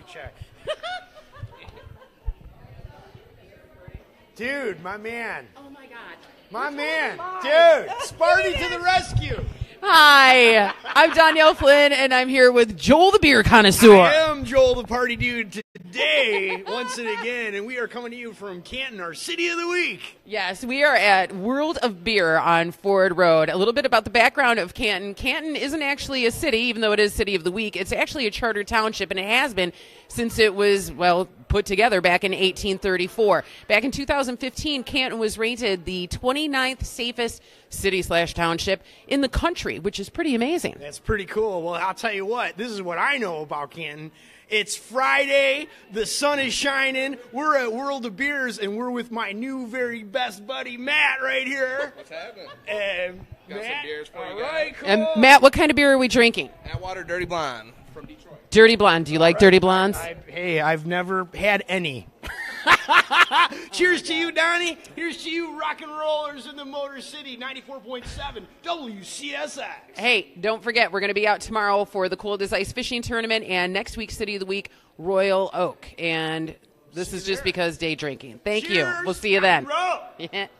check. Dude, my man. Oh, my God. My man. Dude, Sparty to the rescue. Hi, I'm Danielle Flynn, and I'm here with Joel the Beer Connoisseur. I am Joel the Party Dude today, once and again, and we are coming to you from Canton, our city of the week. Yes, we are at World of Beer on Ford Road. A little bit about the background of Canton. Canton isn't actually a city, even though it is City of the Week. It's actually a charter township, and it has been since it was, put together back in 1834. Back in 2015, Canton was rated the 29th safest city/township in the country, which is pretty amazing. That's pretty cool. Well, I'll tell you what, this is what I know about Canton. It's Friday, the sun is shining, we're at World of Beers, and we're with my new very best buddy, Matt, right here. What's happening? Got some beers for you all right, guys. cool. And Matt, what kind of beer are we drinking? Atwater Dirty Blonde from Detroit. Dirty Blonde. Do you like Dirty Blondes? I've never had any. Cheers to you, Donnie. Here's to you, rock and rollers in the Motor City, 94.7 WCSX. Hey, don't forget, we're going to be out tomorrow for the Cold as Ice Fishing Tournament, and next week's City of the Week, Royal Oak. And this is just because day drinking. Thank you. Cheers. We'll see you then. Rock and roll. Yeah.